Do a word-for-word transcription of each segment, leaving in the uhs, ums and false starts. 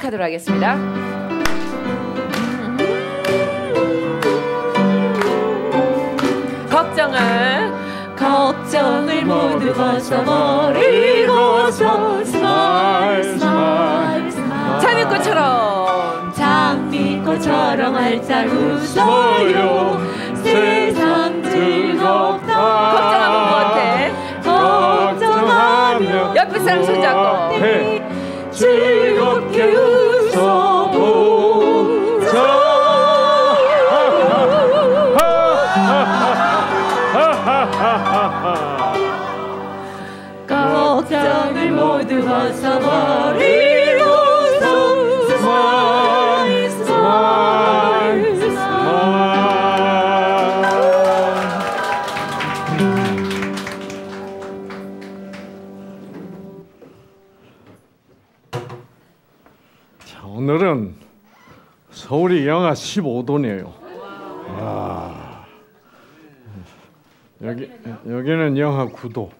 시작하도록 하겠습니다. 걱정을 걱정을 모두 벗어버리고서 스마일 스마일 스마일 장미꽃처럼 장미꽃처럼 활짝 웃어요. 세상 즐겁다. 걱정하면 뭐어때? 걱정하면 옆에 사람 손잡고 네. 즐겁게 웃어보자. 걱정을 모두 벗어버리고서 스마일 스마일 스마일. 자, 오늘은 서울이 영하 십오 도네요. 와. 여기 여기는 영하 구 도.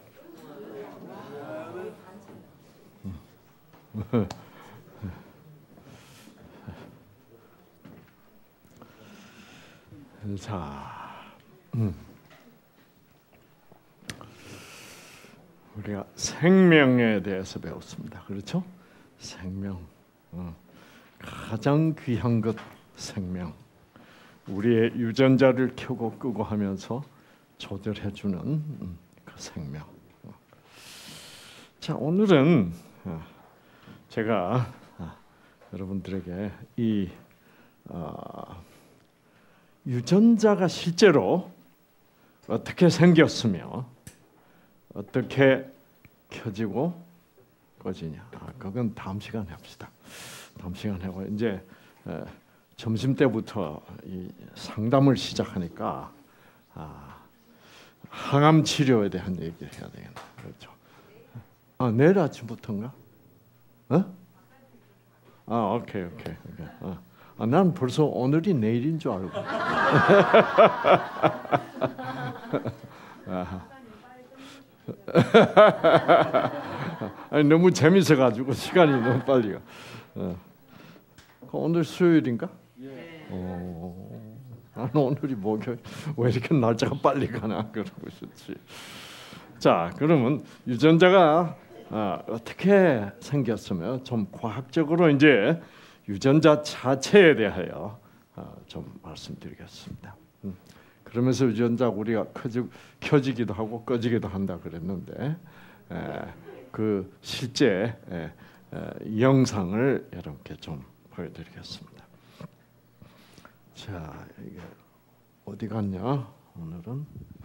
자, 음. 우리가 생명에 대해서 배웠습니다. 그렇죠? 생명, 어. 가장 귀한 것 생명. 우리의 유전자를 켜고 끄고 하면서 조절해주는 음, 그 생명. 어. 자, 오늘은 어, 제가 어, 여러분들에게 이 어, 유전자가 실제로 어떻게 생겼으며 어떻게 켜지고 꺼지냐, 아, 그건 다음 시간에 합시다. 다음 시간에 하고 이제 에, 점심 때부터 이 상담을 시작하니까 아, 항암 치료에 대한 얘기를 해야 되겠네. 그렇죠? 아, 내일 아침부터인가? 어? 아, 오케이, 오케이, 오케이. 어. 아, 난 벌써 오늘이 내일인 줄 알고. 아니, 너무 재밌어가지고 시간이 너무 빨리 가. 어. 오늘 수요일인가? 예. 어, 나는 오늘이 목요일. 왜 이렇게 날짜가 빨리 가나 그러고 있었지. 자, 그러면 유전자가 어, 어떻게 생겼으면 좀 과학적으로 이제 유전자 자체에 대하여 어, 좀 말씀드리겠습니다. 음. 그러면서 유전자가 우리가 켜지, 켜지기도 하고 꺼지기도 한다 그랬는데 에, 그 실제 에, 에, 영상을 여러분께 좀 보여드리겠습니다. 자, 이게 어디 갔냐? 오늘은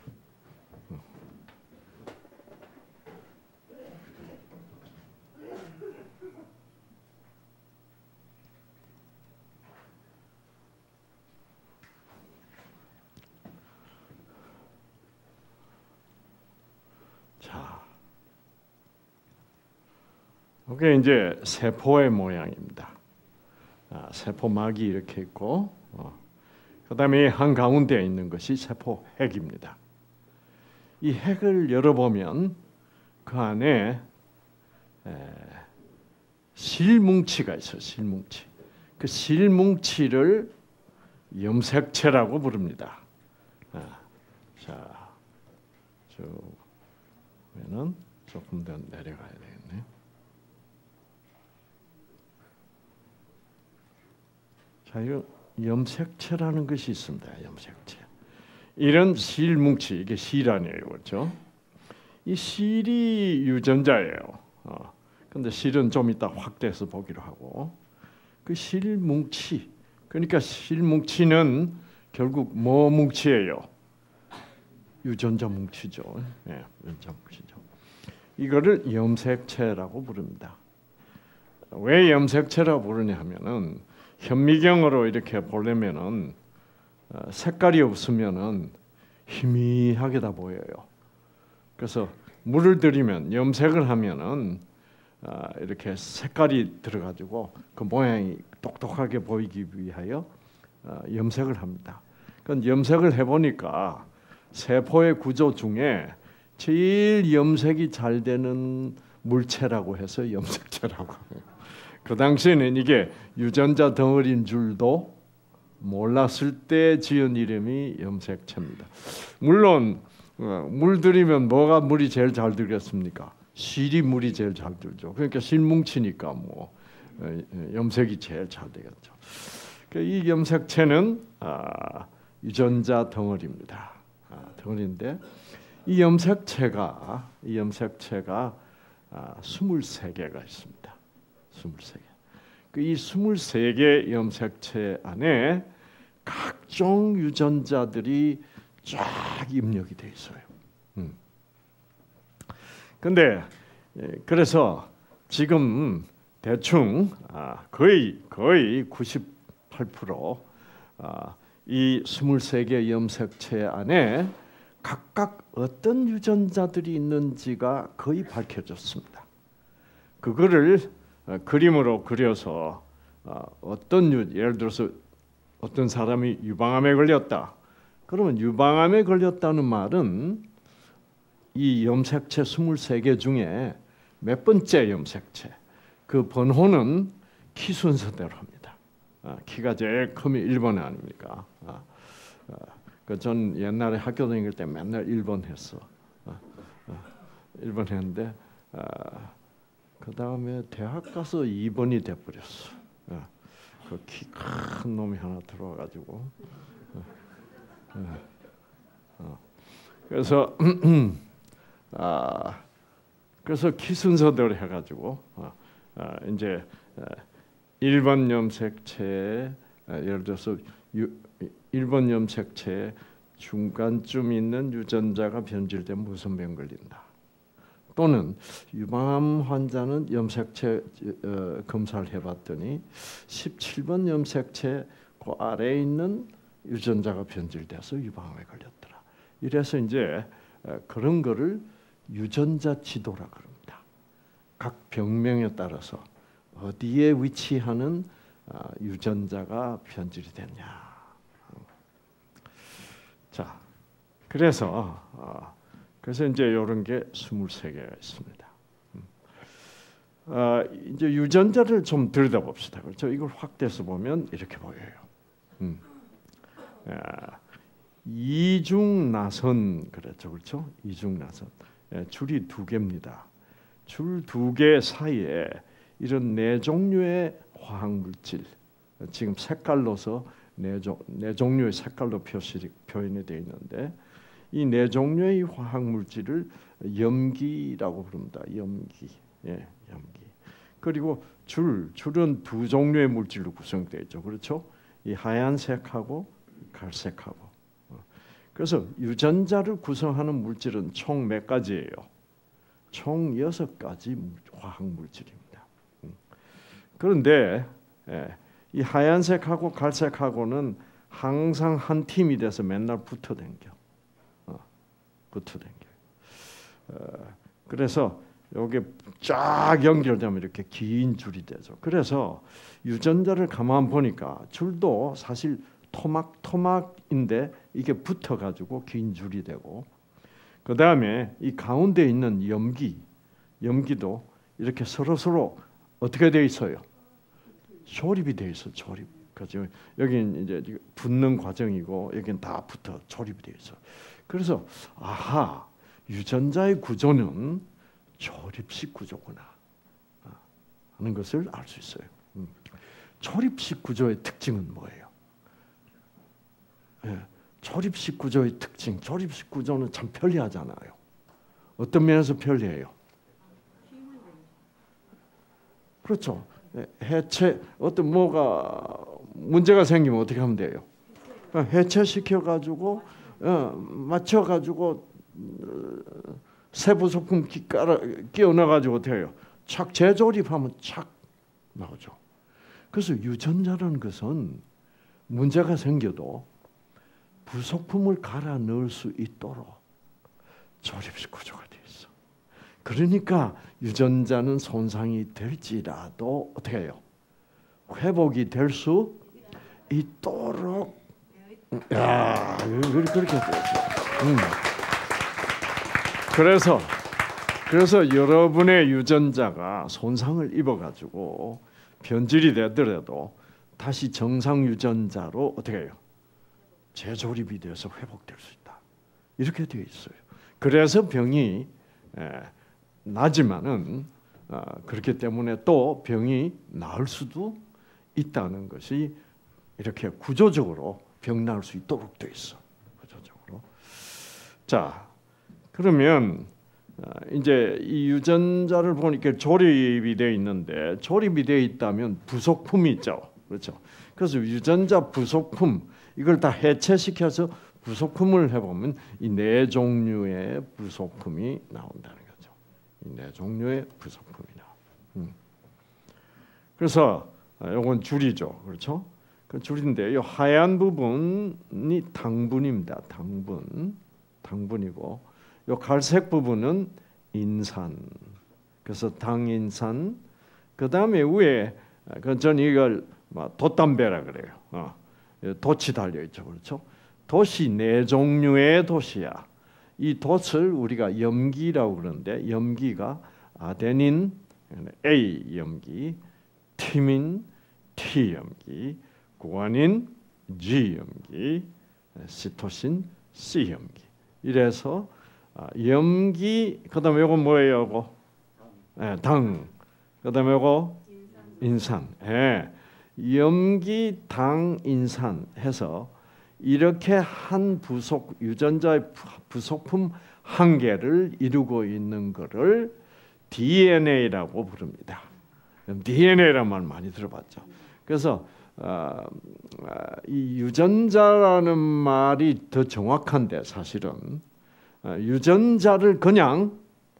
이게 이제 세포의 모양입니다. 아, 세포막이 이렇게 있고, 어. 그다음에 한 가운데 있는 것이 세포 핵입니다. 이 핵을 열어보면 그 안에 에, 실뭉치가 있어요. 실뭉치. 그 실뭉치를 염색체라고 부릅니다. 아, 자, 저는 조금 더 내려가야 되겠네. 자, 이 염색체라는 것이 있습니다. 염색체. 이런 실뭉치, 이게 실 아니에요, 그렇죠? 이 실이 유전자예요. 어, 근데 실은 좀 이따 확대해서 보기로 하고, 그 실뭉치, 그러니까 실뭉치는 결국 뭐 뭉치예요? 유전자 뭉치죠. 예, 유전자 뭉치죠. 이거를 염색체라고 부릅니다. 왜 염색체라고 부르냐 하면은 현미경으로 이렇게 보려면은 색깔이 없으면은 희미하게 다 보여요. 그래서 물을 들이면 염색을 하면은 이렇게 색깔이 들어가지고 그 모양이 똑똑하게 보이기 위하여 염색을 합니다. 그건 염색을 해보니까 세포의 구조 중에 제일 염색이 잘 되는 물체라고 해서 염색체라고 해요. 그 당시에는 이게 유전자 덩어리인 줄도 몰랐을 때 지은 이름이 염색체입니다. 물론 물 들이면 뭐가 물이 제일 잘 들겠습니까? 실이 물이 제일 잘 들죠. 그러니까 실뭉치니까 뭐 염색이 제일 잘 되겠죠. 이 염색체는 아, 유전자 덩어리입니다. 아, 덩어리인데 이 염색체가 이 염색체가 아, 스물세 개가 있습니다. 스물세 개. 그 이 스물세 개 염색체 안에 각종 유전자들이 쫙 입력이 돼 있어요. 음. 근데 그래서 지금 대충 아, 거의 거의 구십팔 퍼센트 아, 이 스물세 개 염색체 안에 각각 어떤 유전자들이 있는지가 거의 밝혀졌습니다. 그거를 그림으로 그려서 어떤 유, 예를 들어서 어떤 사람이 유방암에 걸렸다. 그러면 유방암에 걸렸다는 말은 이 염색체 스물세 개 중에 몇 번째 염색체, 그 번호는 키 순서대로 합니다. 아, 키가 제일 크면 일 번 아닙니까? 아, 아, 그 전 옛날에 학교 다닐 때 맨날 일 번 했어. 아, 아, 일 번 했는데 아, 그 다음에 대학 가서 이 번이 돼버렸어. 아, 그 키 큰 놈이 하나 들어와가지고. 아, 아, 아. 그래서 아, 그래서 키 순서대로 해가지고 아, 아, 이제 일 번 염색체 아, 예를 들어서 유, 일 번 염색체 중간쯤 있는 유전자가 변질되면 무슨 병 걸린다. 또는 유방암 환자는 염색체 어, 검사를 해봤더니 십칠 번 염색체 그 아래에 있는 유전자가 변질돼서 유방암에 걸렸더라. 이래서 이제 그런 거를 유전자 지도라 그럽니다. 각 병명에 따라서 어디에 위치하는 유전자가 변질이 됐냐. 자, 그래서 그래서 이제 이런 게 스물세 개가 있습니다. 어, 이제 유전자를 좀 들여다봅시다. 그렇죠? 이걸 확대해서 보면 이렇게 보여요. 음. 아, 이중나선 그랬죠, 그렇죠? 이중나선 예, 줄이 두 개입니다. 줄 두 개 사이에 이런 네 종류의 화학 물질, 지금 색깔로서 네, 종, 네 종류의 색깔로 표시 표현이 되어 있는데 이 네 종류의 화학 물질을 염기라고 부릅니다. 염기, 예, 염기. 그리고 줄, 줄은 두 종류의 물질로 구성되어 있죠, 그렇죠? 이 하얀색하고 갈색하고. 그래서 유전자를 구성하는 물질은 총 몇 가지예요? 총 여섯 가지 화학 물질입니다. 그런데 예, 이 하얀색하고 갈색하고는 항상 한 팀이 돼서 맨날 붙어 댕겨. 어, 붙어 댕겨. 어, 그래서 여기 쫙 연결되면 이렇게 긴 줄이 되죠. 그래서 유전자를 가만 보니까 줄도 사실 토막토막인데 이게 붙어가지고 긴 줄이 되고, 그 다음에 이 가운데 있는 염기, 염기도 이렇게 서로 서로 어떻게 돼 있어요? 조립이 돼 있어, 조립. 그죠? 여기는 이제 붙는 과정이고 여기는 다 붙어 조립이 돼 있어. 그래서 아하, 유전자의 구조는 조립식 구조구나 하는 것을 알 수 있어요. 음. 조립식 구조의 특징은 뭐예요? 예, 조립식 구조의 특징, 조립식 구조는 참 편리하잖아요. 어떤 면에서 편리해요? 그렇죠. 해체, 어떤 뭐가 문제가 생기면 어떻게 하면 돼요? 해체시켜 가지고 맞춰 가지고 세부소품 끼워 넣어 가지고 어떻게 해요? 착 재조립하면 착 나오죠. 그래서 유전자라는 것은 문제가 생겨도 부속품을 갈아 넣을 수 있도록 조립식 구조가 되어 있어. 그러니까 유전자는 손상이 될지라도 어떻게 해요? 회복이 될 수 있도록. 야, 그렇게 되죠. 음. 그래서 그래서 여러분의 유전자가 손상을 입어가지고 변질이 되더라도 다시 정상 유전자로 어떻게 해요? 재조립이 돼서 회복될 수 있다. 이렇게 되어 있어요. 그래서 병이 에, 나지만은 어, 그렇기 때문에 또 병이 나을 수도 있다는 것이 이렇게 구조적으로 병 나을 수 있도록 되어 있어. 구조적으로. 자, 그러면 이제 이 유전자를 보니까 조립이 되어 있는데 조립이 되어 있다면 부속품이 있죠. 그렇죠? 그래서 유전자 부속품 이걸 다 해체시켜서 부속품을 해보면 이 네 종류의 부속품이 나온다는 거죠. 이 네 종류의 부속품이 나와. 음. 그래서 이건 줄이죠. 그렇죠? 그 줄인데 이 하얀 부분이 당분입니다. 당분, 당분이고 이 갈색 부분은 인산. 그래서 당인산. 그 다음에 위에 그 전 이걸 돛담배라 그래요. 어. 돛이 달려 있죠, 그렇죠? 돛이 네 종류의 돛이야. 이 돛을 우리가 염기라고 그러는데 염기가 아데닌 A 염기, 티민 T 염기, 구아닌 G 염기, 시토신 C 염기. 이래서 염기 그다음에 요거 뭐예요, 요거? 네, 당. 그다음에 요거 인산. 예. 염기, 당, 인산 해서 이렇게 한 부속 유전자의 부속품 한 개를 이루고 있는 것을 디엔에이라고 부릅니다. 디엔에이라는 말 많이 들어봤죠. 그래서 어, 이 유전자라는 말이 더 정확한데 사실은 어, 유전자를 그냥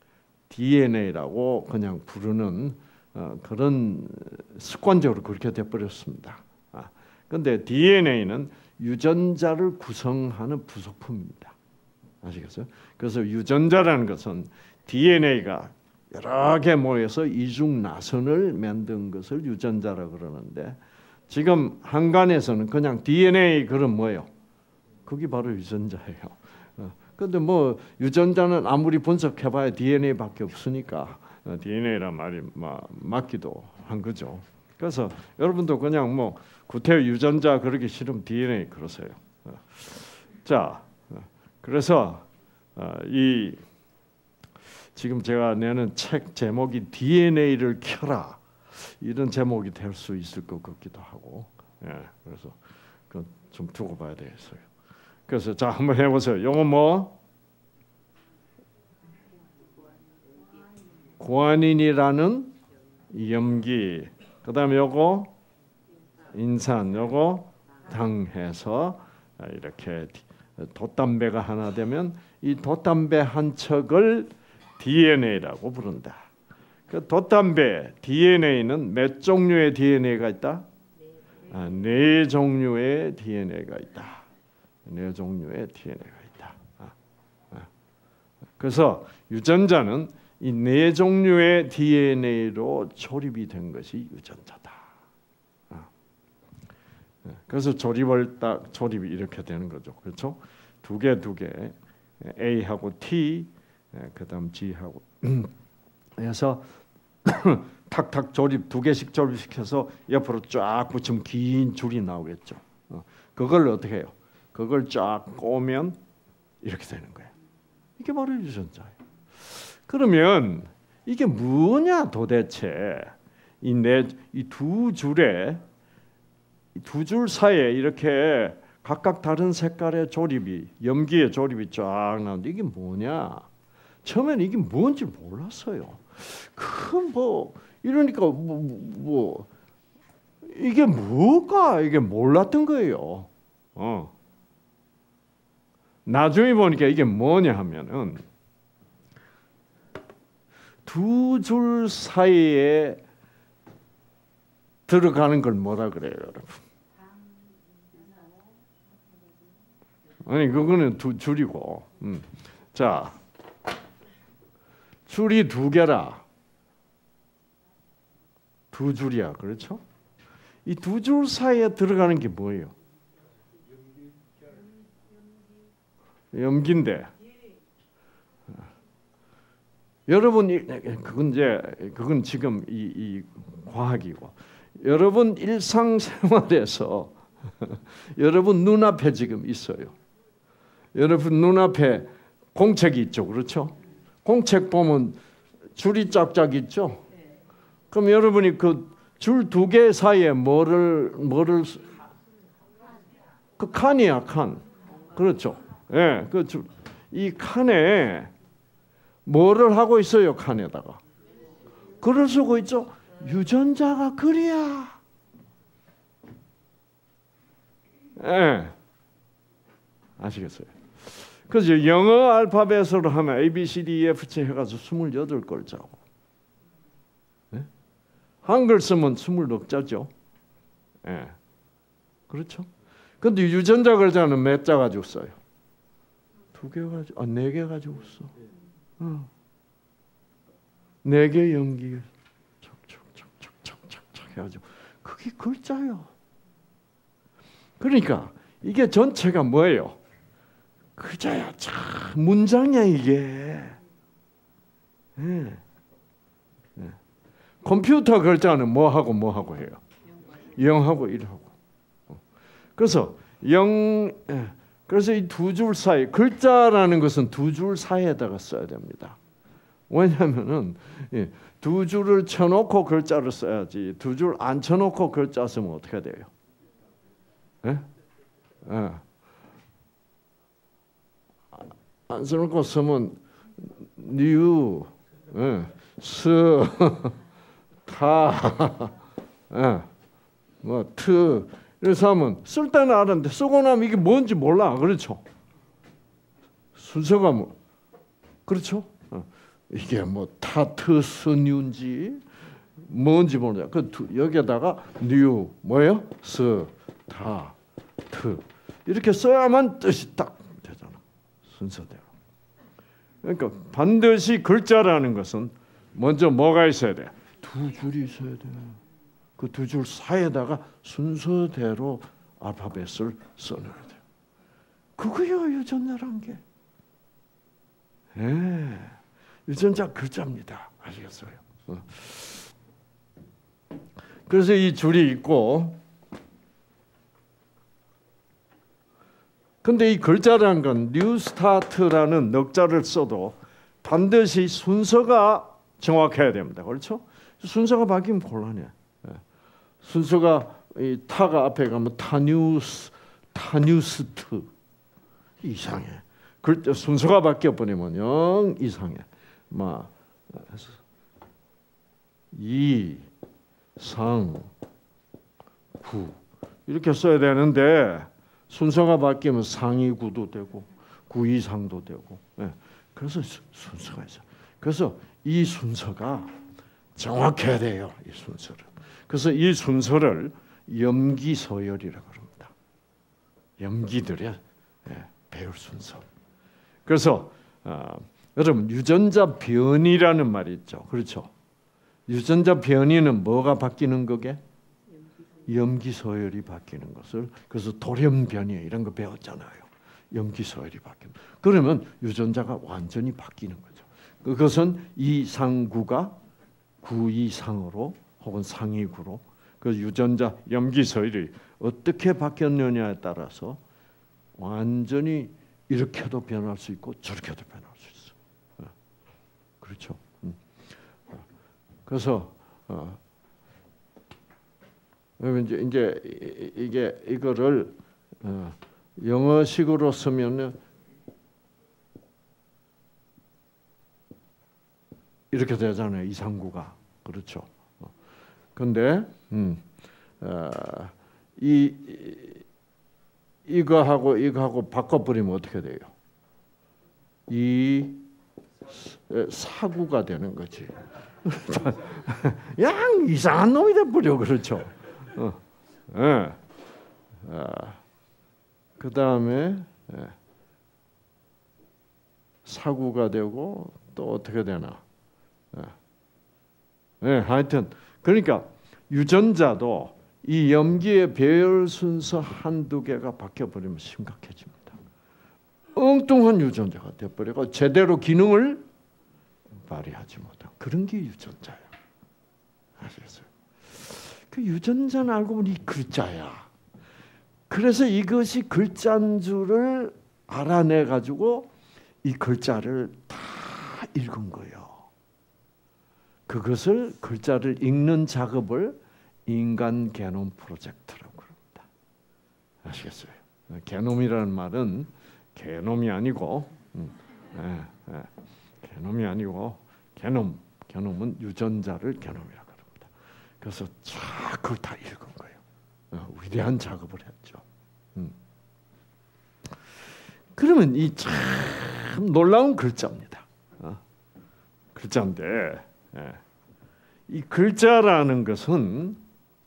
디엔에이라고 그냥 부르는 어, 그런 습관적으로 그렇게 돼버렸습니다. 아, 근데 디엔에이는 유전자를 구성하는 부속품입니다. 아시겠어요? 그래서 유전자라는 것은 디엔에이가 여러 개 모여서 이중 나선을 만든 것을 유전자라고 그러는데 지금 한간에서는 그냥 디엔에이 그럼 뭐예요? 그게 바로 유전자예요. 그런데 뭐 유전자는 아무리 분석해봐야 디엔에이밖에 없으니까 디엔에이란 말이 맞기도 한 거죠. 그래서 여러분도 그냥 뭐 구태 유전자 그러기 싫으면 디엔에이 그러세요. 자, 그래서 이 지금 제가 내는 책 제목이 디엔에이를 켜라 이런 제목이 될 수 있을 것 같기도 하고, 예, 그래서 그 좀 두고 봐야 되겠어요. 그래서 자 한번 해보세요. 영어 뭐? 구아닌이라는 염기, 그 다음에 요거 인산, 요거 당해서 이렇게 돛담배가 하나 되면 이 돛담배 한 척을 디엔에이라고 부른다. 그 돛담배 디엔에이는 몇 종류의 디엔에이가 있다? 아, 네 종류의 디엔에이가 있다. 네 종류의 디엔에이가 있다. 아, 아. 그래서 유전자는 이 네 종류의 디엔에이로 조립이 된 것이 유전자다. 아. 그래서 조립을 딱 조립이 이렇게 되는 거죠. 그렇죠? 두 개 두 개 A하고 T, 그다음 G하고 그래서 탁탁 조립 두 개씩 조립시켜서 옆으로 쫙 붙이면 긴 줄이 나오겠죠. 그걸 어떻게 해요? 그걸 쫙 꼬면 이렇게 되는 거예요. 이게 바로 유전자예요. 그러면 이게 뭐냐 도대체? 이 네 이 두 줄에 두 줄 사이에 이렇게 각각 다른 색깔의 조립이 염기의 조립이 쫙 나오는데 이게 뭐냐? 처음에는 이게 뭔지 몰랐어요. 그 뭐 이러니까 뭐, 뭐 이게 뭘까? 이게 몰랐던 거예요. 어. 나중에 보니까 이게 뭐냐 하면은 두 줄 사이에 들어가는 걸 뭐라 그래요, 여러분? 아니 그거는 두 줄이고, 음. 자 줄이 두 개라. 두 줄이야, 그렇죠? 이 두 줄 사이에 들어가는 게 뭐예요? 염기인데. 여러분, 그건 이제 그건 지금 이, 이 과학이고 여러분 일상생활에서 여러분 눈앞에 지금 있어요. 여러분 눈앞에 공책이 있죠, 그렇죠? 공책 보면 줄이 쫙쫙 있죠. 그럼 여러분이 그 줄 두 개 사이에 뭐를 뭐를 그 칸이야, 칸. 그렇죠. 예, 그 이 칸에 뭐를 하고 있어요, 칸에다가. 글을 쓰고 있죠. 유전자가 글이야. 예. 아시겠어요? 그래서 영어 알파벳으로 하면 A, B, C, D, E, F, G 해가지고 스물여덟 글자고. 예? 한글 쓰면 스물네 자죠. 예. 그렇죠? 근데 유전자 글자는 몇 자 가지고 써요? 두 개 가지고, 아, 네 개 가지고 써. 어. 네 개 연기, 척척척척척척 해가지고 그게 글자요. 그러니까 이게 전체가 뭐예요? 글자야, 참 문장이야 이게. 예. 예. 컴퓨터 글자는 뭐 하고 뭐 하고 해요? 영하고 일하고. 그래서 영, 예. 그래서 이 두 줄 사이, 글자라는 것은 두 줄 사이에다가 써야 됩니다. 왜냐하면은 예, 두 줄을 쳐놓고 글자를 써야지 두 줄 안 쳐놓고 글자 쓰면 어떻게 돼요? 예? 예. 안 써놓고 쓰면 뉴, 예, 스, 타, 예, 뭐 트. 그래서 하면 쓸 때는 아는데 쓰고 나면 이게 뭔지 몰라. 그렇죠? 순서가 뭐 그렇죠? 어. 이게 뭐 타트스뉴인지 뭔지 모르냐. 그 여기에다가 뉴 뭐예요? 스, 타, 트 이렇게 써야만 뜻이 딱 되잖아. 순서대로. 그러니까 반드시 글자라는 것은 먼저 뭐가 있어야 돼? 두 줄이 있어야 돼. 그 두 줄 사이에다가 순서대로 알파벳을 써놔야 돼요. 그거요 유전자란 게. 예, 유전자 글자입니다. 아시겠어요? 어. 그래서 이 줄이 있고, 근데 이 글자라는 건 뉴스타트라는 넉자를 써도 반드시 순서가 정확해야 됩니다. 그렇죠? 순서가 바뀌면 곤란해. 순서가 이 타가 앞에 가면 타뉴스, 타뉴스트 이상해. 그 순서가 바뀌어 버리면 영 이상해. 막 이, 상, 구 이렇게 써야 되는데 순서가 바뀌면 상이 구도 되고 구 이상도 되고. 네. 그래서 순서가 있어. 그래서 이 순서가 정확해야 돼요. 이 순서를. 그래서 이 순서를 염기서열이라고 합니다. 염기들의 배울 순서. 그래서 어, 여러분 유전자 변이라는 말이 있죠. 그렇죠? 유전자 변이는 뭐가 바뀌는 거게? 염기서열이 바뀌는 것을. 그래서 돌연변이 이런 거 배웠잖아요. 염기서열이 바뀌는. 그러면 유전자가 완전히 바뀌는 거죠. 그것은 이상구가 구이상으로 혹은 상이구로 그 유전자 염기서열이 어떻게 바뀌었느냐에 따라서 완전히 이렇게도 변할 수 있고 저렇게도 변할 수 있어. 그렇죠? 그래서 어, 이제 이제 이게 이거를 어, 영어식으로 쓰면 이렇게 되잖아요. 이상구가. 그렇죠? 근데 음, 어, 이 이거하고 이거하고 바꿔버리면 어떻게 돼요? 이 사구가 되는 거지. 양 이상한 놈이 돼버려. 그렇죠? 어, 예. 아, 그 다음에 예. 사구가 되고 또 어떻게 되나? 예. 예, 하여튼 그러니까 유전자도 이 염기의 배열 순서 한두 개가 바뀌어버리면 심각해집니다. 엉뚱한 유전자가 돼버리고 제대로 기능을 발휘하지 못한 그런 게 유전자예요. 아시겠어요? 그 유전자는 알고 보니 글자야. 그래서 이것이 글자인 줄을 알아내 가지고 이 글자를 다 읽은 거예요. 그것을 글자를 읽는 작업을 인간 게놈 프로젝트라고 합니다. 아시겠어요? 게놈이라는 말은 게놈이 아니고, 음, 예, 예, 게놈이 아니고 게놈, 게놈은 유전자를 게놈이라고 합니다. 그래서 쫙 그걸 다 읽은 거예요. 어, 위대한 작업을 했죠. 음. 그러면 이 참 놀라운 글자입니다. 어? 글자인데, 예. 이 글자라는 것은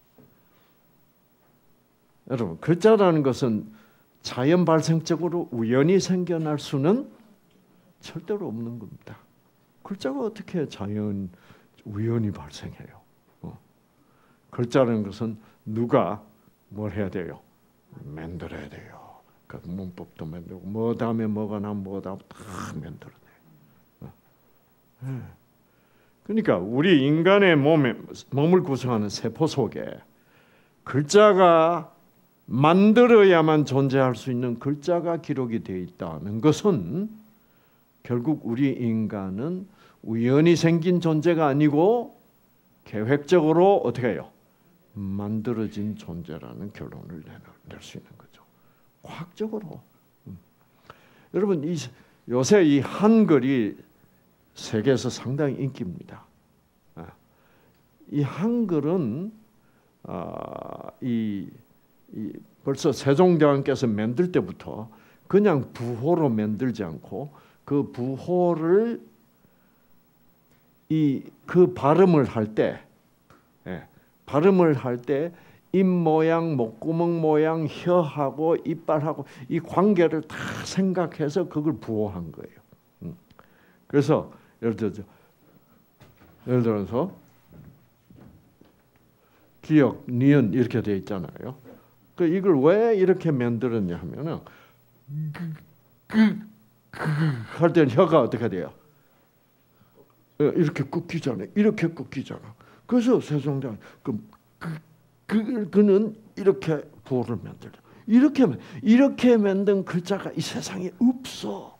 여러분, 글자라는 것은 자연 발생적으로 우연히 생겨날 수는 절대로 없는 겁니다. 글자가 어떻게 자연 우연히 발생해요? 어. 글자라는 것은 누가 뭘 해야 돼요? 만들어야 돼요. 그 문법도 만들고 뭐 다음에 뭐가 나면 뭐 다음 다 만들어내. 어. 네. 그러니까 우리 인간의 몸에 몸을 구성하는 세포 속에 글자가 만들어야만 존재할 수 있는 글자가 기록이 되어 있다는 것은 결국 우리 인간은 우연히 생긴 존재가 아니고 계획적으로 어떻게 해요? 만들어진 존재라는 결론을 낼 수 있는 거죠. 과학적으로. 음. 여러분, 이, 요새 이 한글이 세계에서 상당히 인기입니다. 아, 이 한글은 아, 이, 이 벌써 세종대왕께서 만들 때부터 그냥 부호로 만들지 않고 그 부호를 이 그 발음을 할 때, 예, 발음을 할 때 입 모양, 목구멍 모양, 혀하고 이빨하고 이 관계를 다 생각해서 그걸 부호한 거예요. 음. 그래서 예를 들어서 예를 들어서 기역, 니은 이렇게 돼 있잖아요. 그 이걸 왜 이렇게 만들었냐 하면은 할 때는 혀가 어떻게 돼요? 이렇게 꺾이잖아요. 이렇게 꺾이잖아. 그래서 세종대왕 그, 그, 그 그는 이렇게 부호를 만들어. 이렇게 이렇게 만든 글자가 이 세상에 없어.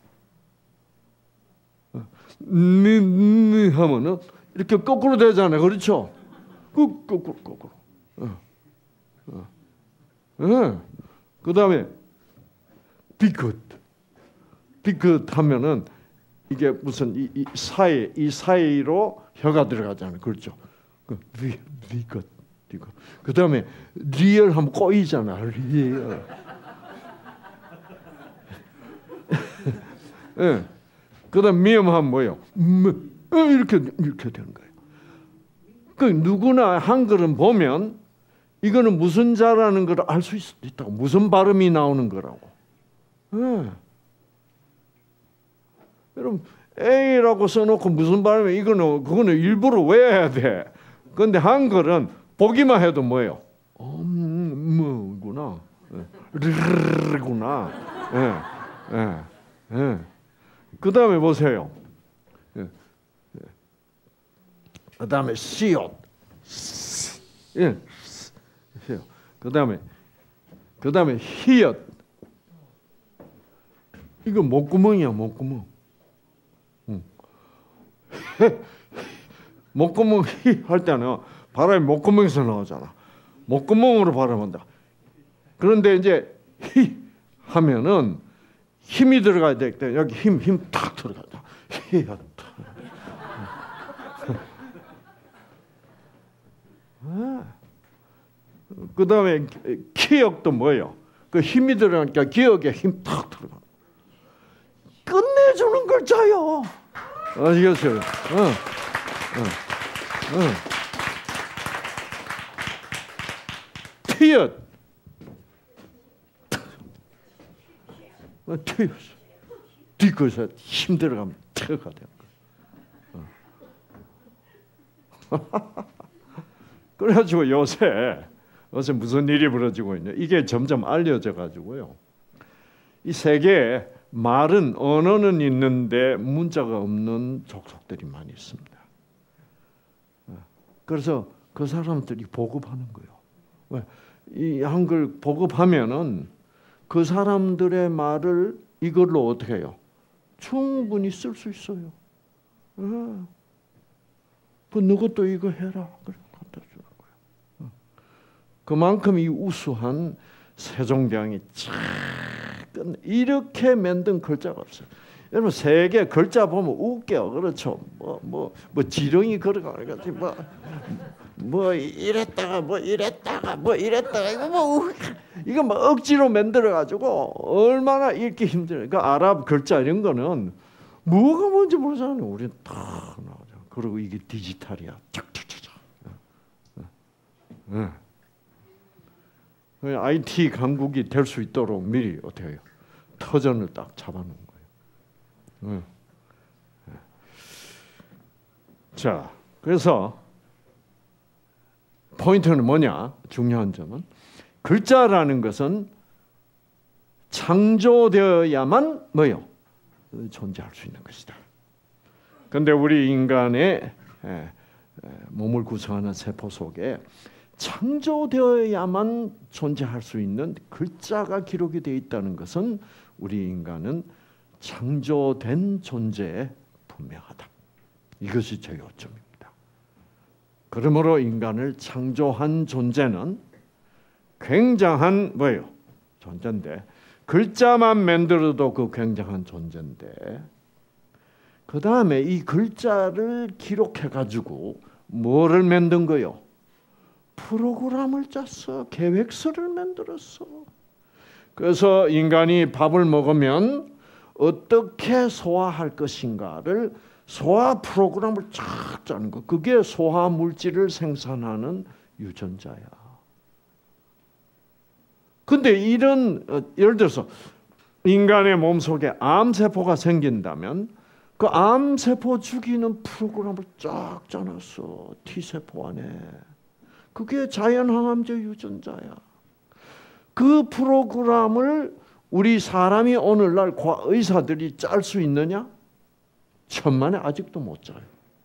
니 하면은 이렇게 거꾸로 되잖아요. 그렇죠? 그 거꾸로 거꾸로. 어. 어. 네. 그다음에 비긋. 비긋 하면은 이게 무슨 이, 이 사이 이 사이로 혀가 들어가잖아요. 그렇죠? 그 리, 리긋, 리긋. 그다음에 리얼 하면 꼬이잖아. 리얼. 예. 그다음 미음하면 뭐예요? 음, 이렇게 이렇게 되는 거예요. 그 누구나 한글은 보면 이거는 무슨 자라는 걸 알 수 있다고. 무슨 발음이 나오는 거라고. 예. 여러분 A라고 써놓고 무슨 발음이 이거는 그거는 일부러 외워야 돼. 그런데 한글은 보기만 해도 뭐예요? 음, 뭐구나, 르르르구나. 예, 예, 예. 그 다음에 보세요. 예, 예. 그 다음에 시옷, 예, 그 다음에 그 다음에 히읗. 이거 목구멍이야, 목구멍. 목구멍 히 할 때는 바람이 목구멍에서 나오잖아. 목구멍으로 발음한다. 그런데 이제 히 하면은 힘이 들어가야 될 때 여기 힘 힘 탁 들어가자. 히 그 다음에 기역도 뭐예요? 그 힘이 들어가니까 기역에 힘 탁 들어가. 끝내주는 글자요. 아시겠어요? 응, 응, 응. 티읕, 티읕, 뒤에서 힘 들어가면 티가 되는 거야. 그래가지고 요새 요새 무슨 일이 벌어지고 있냐? 이게 점점 알려져 가지고요. 이 세계에 말은 언어는 있는데 문자가 없는 족속들이 많이 있습니다. 그래서 그 사람들이 보급하는 거예요. 왜? 이 한글 보급하면은 그 사람들의 말을 이걸로 어떻게 해요? 충분히 쓸 수 있어요. 아, 그 누구도 이거 해라. 그래 갖다 주는 거예요. 그만큼 이 우수한 세종대왕이 참 이렇게 만든 글자가 없어요. 여러분 세계 글자 보면 웃겨. 그렇죠. 뭐 뭐 뭐 지렁이 걸어가지고 뭐, 뭐 이랬다가 뭐 이랬다가 뭐 이랬다가 이거 뭐 이거 뭐 억지로 만들어 가지고 얼마나 읽기 힘들어요. 그러니까 아랍 글자 이런 거는 뭐가 뭔지 모르잖아요. 우리는 다 나오죠. 그리고 이게 디지털이야. 착착착착. 네. 아이티 강국이 될 수 있도록 미리 어떻게 해요? 터전을 딱 잡아놓은 거예요. 네. 자, 그래서 포인트는 뭐냐? 중요한 점은 글자라는 것은 창조되어야만 뭐요? 존재할 수 있는 것이다. 그런데 우리 인간의 몸을 구성하는 세포 속에 창조되어야만 존재할 수 있는 글자가 기록이 되어 있다는 것은 우리 인간은 창조된 존재에 분명하다. 이것이 제 요점입니다. 그러므로 인간을 창조한 존재는 굉장한 뭐예요? 존재인데 글자만 만들어도 그 굉장한 존재인데 그 다음에 이 글자를 기록해 가지고 뭐를 만든 거요? 프로그램을 짰어. 계획서를 만들었어. 그래서 인간이 밥을 먹으면 어떻게 소화할 것인가를 소화 프로그램을 쫙 짜는 거. 그게 소화 물질을 생산하는 유전자야. 근데 이런 예를 들어서 인간의 몸속에 암세포가 생긴다면 그 암세포 죽이는 프로그램을 쫙 짜놨어. T세포 안에. 그게 자연항암제 유전자야. 그 프로그램을 우리 사람이 오늘날 의사들이 짤 수 있느냐? 천만에 아직도 못 짜요.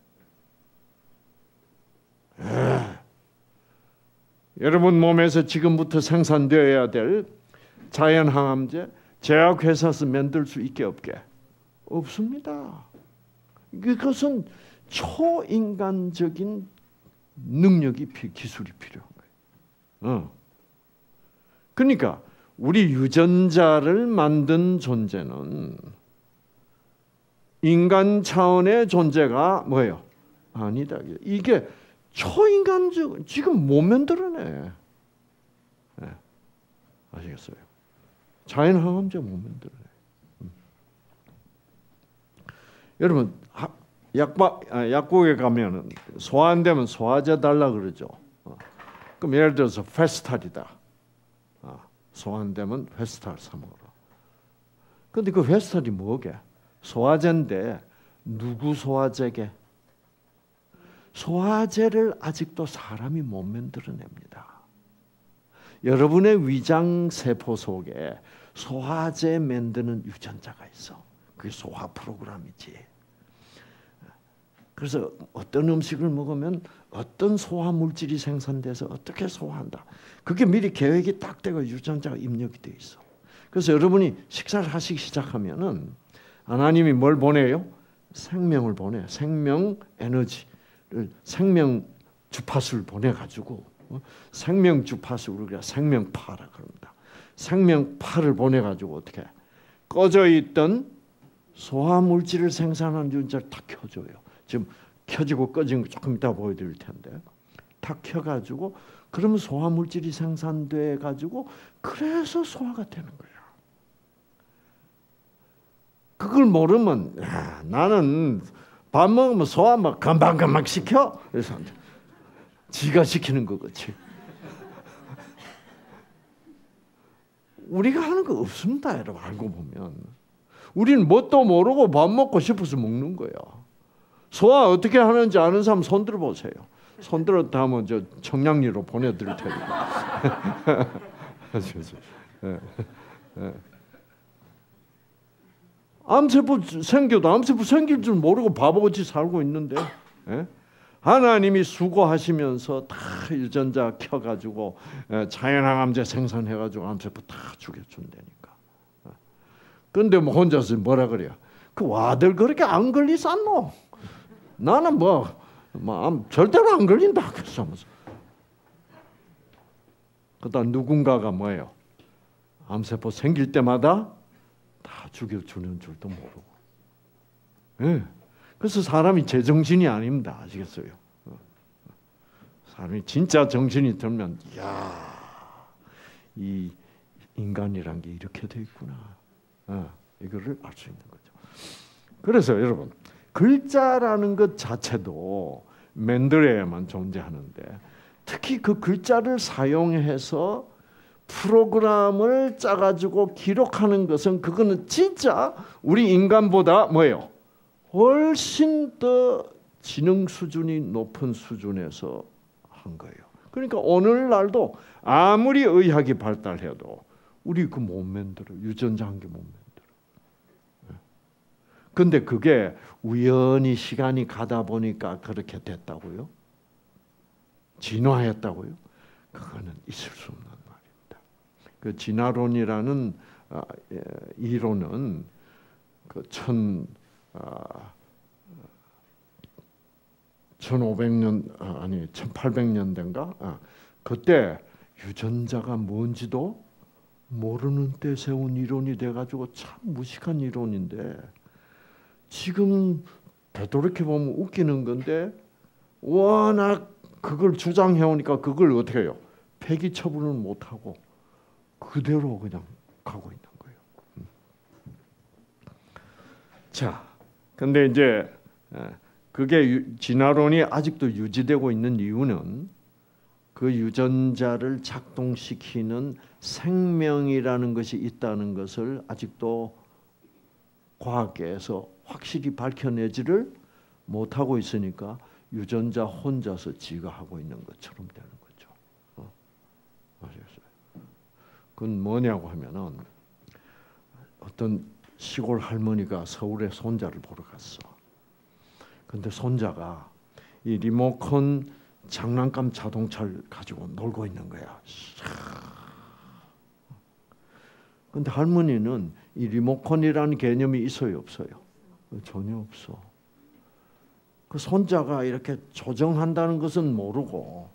에이. 여러분 몸에서 지금부터 생산되어야 될 자연항암제 제약회사에서 만들 수 있게 없게? 없습니다. 이것은 초인간적인 능력이 기술이 필요한 거예요. 어. 그러니까 우리 유전자를 만든 존재는 인간 차원의 존재가 뭐예요? 아니다. 이게 초인간적 지금 못 만들어내. 네. 아시겠어요? 자연항암제 못 만들어내. 음. 여러분 약바, 약국에 가면은 소화 안 되면 소화제 달라 그러죠. 어. 그럼 예를 들어서 페스탈이다. 어. 소화 안 되면 페스탈 사 먹어라. 근데 그 페스탈이 뭐게? 소화제인데 누구 소화제게? 소화제를 아직도 사람이 못 만들어냅니다. 여러분의 위장 세포 속에 소화제 만드는 유전자가 있어. 그게 소화 프로그램이지. 그래서 어떤 음식을 먹으면 어떤 소화 물질이 생산돼서 어떻게 소화한다. 그게 미리 계획이 딱 되고 유전자가 입력이 돼 있어. 그래서 여러분이 식사를 하시기 시작하면은 하나님이 뭘 보내요? 생명을 보내. 생명 에너지를 생명 주파수를 보내 가지고 어? 생명 주파수를 우리가 생명파라 그럽니다. 생명파를 보내 가지고 어떻게 꺼져 있던 소화 물질을 생산하는 유전자를 다 켜줘요. 지금 켜지고 꺼진 거 조금 이따 보여드릴 텐데 다 켜가지고 그러면 소화 물질이 생산돼 가지고 그래서 소화가 되는 거야. 그걸 모르면 야, 나는 밥 먹으면 소화 막 금방금방 시켜. 그래서 지가 시키는 거겠지. 우리가 하는 거 없습니다, 여러분. 알고 보면 우리는 뭣도 모르고 밥 먹고 싶어서 먹는 거야. 소화 어떻게 하는지 아는 사람 손 들어보세요. 손 들었다 하면 저 청량리로 보내드릴 테니까. 암세포 생겨도 암세포 생길 줄 모르고 바보같이 살고 있는데 예? 하나님이 수고하시면서 다 유전자 켜가지고 자연항암제 생산해가지고 암세포 다 죽여준다니까. 그런데 뭐 혼자서 뭐라 그래요? 그 와들 그렇게 안 걸리쌌노? 나는 뭐, 뭐 절대로 안 걸린다 그러면서. 그다음 누군가가 뭐예요? 암세포 생길 때마다 다 죽여주는 줄도 모르고. 네. 그래서 사람이 제정신이 아닙니다. 아시겠어요? 사람이 진짜 정신이 들면, 이야, 이 인간이란 게 이렇게 돼 있구나. 어, 이거를 알 수 있는 거죠. 그래서 여러분, 글자라는 것 자체도 맨들에만 존재하는데, 특히 그 글자를 사용해서 프로그램을 짜가지고 기록하는 것은, 그거는 진짜 우리 인간보다 뭐예요? 훨씬 더 지능 수준이 높은 수준에서 한 거예요. 그러니까 오늘날도 아무리 의학이 발달해도 우리 그 못 만들어. 유전자 한 개 못 만들어. 근데 그게 우연히 시간이 가다 보니까 그렇게 됐다고요? 진화했다고요? 그거는 있을 수 없는 말입니다. 그 진화론이라는 이론은 그천 천오백 년 아니 천팔백 년대인가? 아, 그때 유전자가 뭔지도 모르는 때 세운 이론이 돼가지고 참 무식한 이론인데, 지금 되돌이켜 보면 웃기는 건데, 워낙 그걸 주장해오니까 그걸 어떻게 해요? 폐기 처분을 못하고 그대로 그냥 가고 있는 거예요. 자, 근데 이제 그게 진화론이 아직도 유지되고 있는 이유는 그 유전자를 작동시키는 생명이라는 것이 있다는 것을 아직도 과학계에서 확실히 밝혀내지를 못하고 있으니까 유전자 혼자서 지가 하고 있는 것처럼 되는 거죠. 어? 아시겠어요? 그건 뭐냐고 하면은, 어떤 시골 할머니가 서울에 손자를 보러 갔어. 근데 손자가 이 리모컨 장난감 자동차를 가지고 놀고 있는 거야. 근데 할머니는 이 리모컨이라는 개념이 있어요, 없어요? 전혀 없어. 그 손자가 이렇게 조정한다는 것은 모르고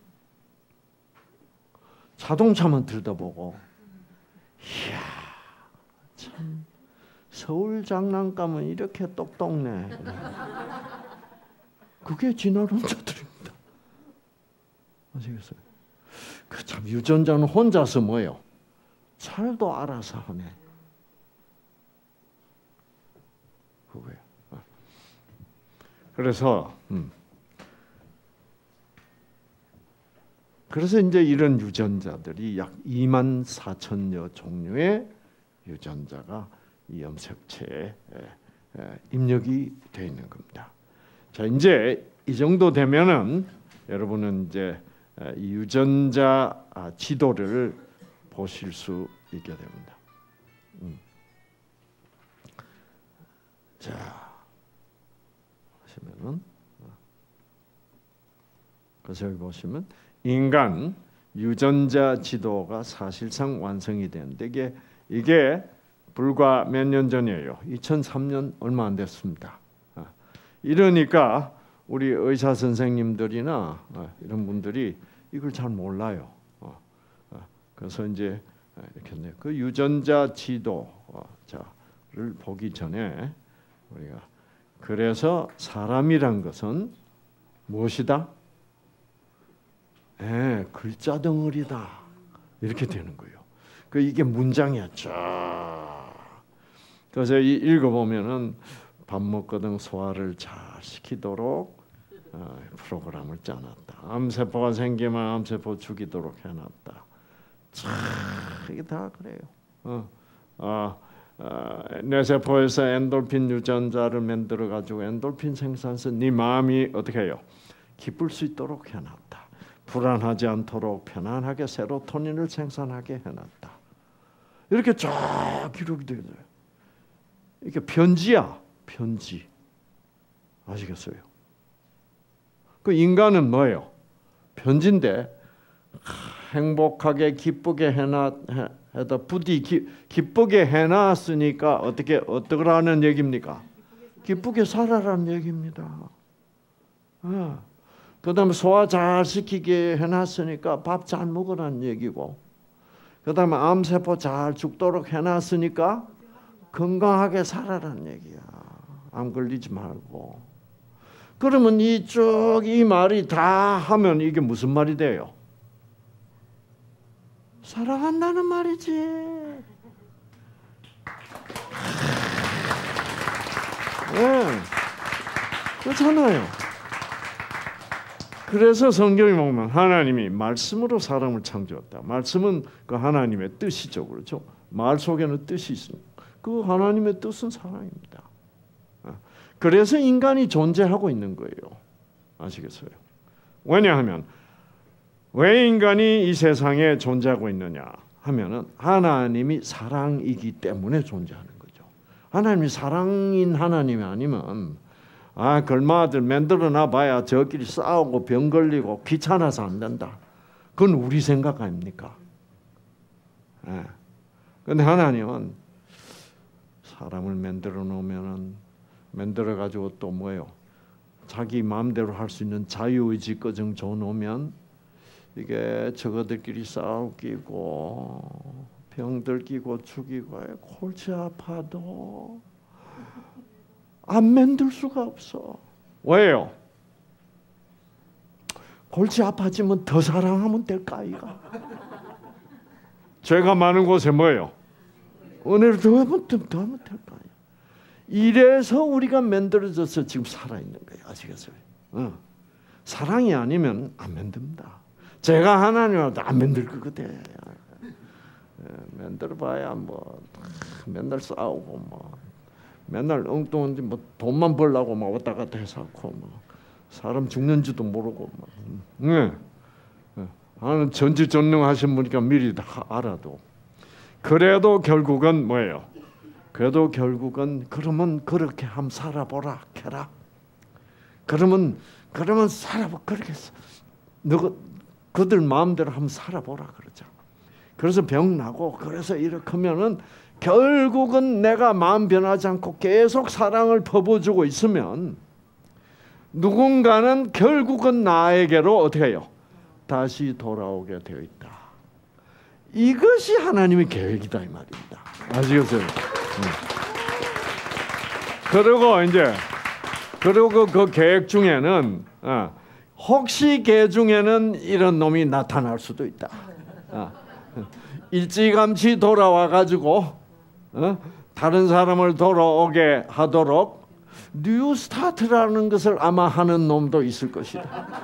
자동차만 들여다보고, 이야, 참 서울 장난감은 이렇게 똑똑네. 그게 진화론자들입니다. 아시겠어요? 그 참 유전자는 혼자서 뭐예요? 잘도 알아서 하네. 그거예요. 그래서 음. 그래서 이제 이런 유전자들이 약 이만 사천여 종류의 유전자가 이 염색체에 입력이 되어 있는 겁니다. 자, 이제 이 정도 되면은 여러분은 이제 이 유전자 지도를 보실 수 있게 됩니다. 음. 자, 보시면은, 그래서 여기 보시면 인간 유전자 지도가 사실상 완성이 되는데, 이게 이게 불과 몇 년 전이에요. 이천삼 년 얼마 안 됐습니다. 이러니까 우리 의사 선생님들이나 이런 분들이 이걸 잘 몰라요. 그래서 이제 이렇게 그 유전자 지도를 보기 전에 우리가, 그래서 사람이란 것은 무엇이다? 예, 글자 덩어리다. 이렇게 되는 거예요. 그 이게 문장이야. 쫙. 그래서 이 읽어보면은 밥 먹거든 소화를 잘 시키도록 어, 프로그램을 짜놨다. 암세포가 생기면 암세포 죽이도록 해놨다. 참 이게 다 그래요. 어, 어, 어, 내 세포에서 엔돌핀 유전자를 만들어 가지고 엔돌핀 생산해서 네 마음이 어떻게 해요? 기쁠 수 있도록 해놨다. 불안하지 않도록 편안하게 세로토닌을 생산하게 해놨다. 이렇게 쫙 기록이 되어요. 이게 편지야, 편지. 아시겠어요? 그 인간은 뭐예요? 편지인데 행복하게 기쁘게 해놔 해다 부디 기, 기쁘게 해놨으니까 어떻게 어떠라는 얘기입니까? 기쁘게 살아라는 얘기입니다. 아, 그다음에 소화 잘 시키게 해놨으니까 밥 잘 먹으라는 얘기고, 그다음에 암세포 잘 죽도록 해놨으니까 건강하게 살아라는 얘기야. 암 걸리지 말고. 그러면 이쪽 이 말이 다 하면 이게 무슨 말이 돼요? 사랑한다는 말이지. 네, 그렇잖아요. 그래서 성경에 보면 하나님이 말씀으로 사람을 창조했다. 말씀은 그 하나님의 뜻이죠, 그렇죠? 말 속에는 뜻이 있습니다. 그 하나님의 뜻은 사랑입니다. 그래서 인간이 존재하고 있는 거예요. 아시겠어요? 왜냐하면 왜 인간이 이 세상에 존재하고 있느냐 하면은 하나님이 사랑이기 때문에 존재하는 거죠. 하나님이 사랑인 하나님이 아니면 아 걸마들 만들어놔 봐야 저끼리 싸우고 병 걸리고 귀찮아서 안 된다. 그건 우리 생각 아닙니까? 예. 근데 하나님은 사람을 만들어 놓으면은 만들어 가지고 또 뭐예요? 자기 마음대로 할 수 있는 자유의지 꺼정 줘 놓으면 이게 저거들끼리 싸우기고 병들 끼고 죽이고 골치 아파도 안 만들 수가 없어. 왜요? 골치 아파지면 더 사랑하면 될까 이가? 죄가 많은 곳에 뭐예요? 은혜를 더 하면 더 하면 될까? 이래서 우리가 만들어져서 지금 살아있는 거예요. 아시겠어요? 어. 사랑이 아니면 안 만듭니다. 제가 하나님한테 안 만들 거거든. 만들어봐야 뭐 맨날 싸우고 뭐 맨날 엉뚱한데 뭐 돈만 벌라고 막 왔다 갔다 해서 뭐 사람 죽는지도 모르고 뭐. 네. 하는 전지전능하신 분이니까 미리 다 알아도 그래도 결국은 뭐예요? 그래도 결국은 그러면 그렇게 한번 살아보라 캐라. 그러면 그러면 살아보 그렇게 너 그들 마음대로 한번 살아보라 그러죠. 그래서 병 나고 그래서 이렇게 하면은 결국은 내가 마음 변하지 않고 계속 사랑을 퍼부어주고 있으면 누군가는 결국은 나에게로 어떻게 해요? 다시 돌아오게 되어 있다. 이것이 하나님의 계획이다 이 말입니다. 아시겠어요? 그리고 이제 그리고 그 계획 중에는 어, 혹시 계 중에는 이런 놈이 나타날 수도 있다. 어, 일찌감치 돌아와 가지고 어, 다른 사람을 돌아오게 하도록 뉴 스타트라는 것을 아마 하는 놈도 있을 것이다.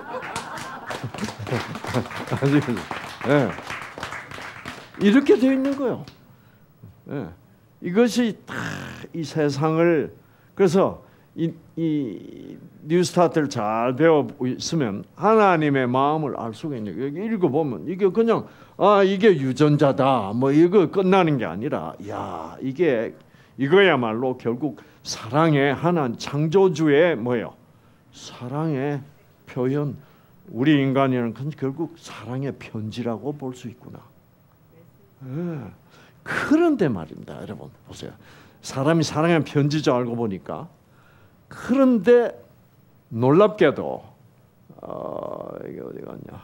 아시겠어요? 네. 이렇게 되어 있는 거예요. 네. 이것이 다 이 세상을 그래서 이, 이 뉴스타트를 잘 배워 있으면 하나님의 마음을 알 수가 있는 거예요. 여기 읽어보면 이게 그냥 아 이게 유전자다 뭐 이거 끝나는 게 아니라 야 이게 이거야말로 결국 사랑의 하나님 창조주의 뭐예요? 사랑의 표현. 우리 인간이라는 건 결국 사랑의 편지라고 볼 수 있구나. 네. 그런데 말입니다, 여러분 보세요. 사람이 사랑의 편지 줄 알고 보니까 그런데 놀랍게도 어, 이게 어디 갔냐?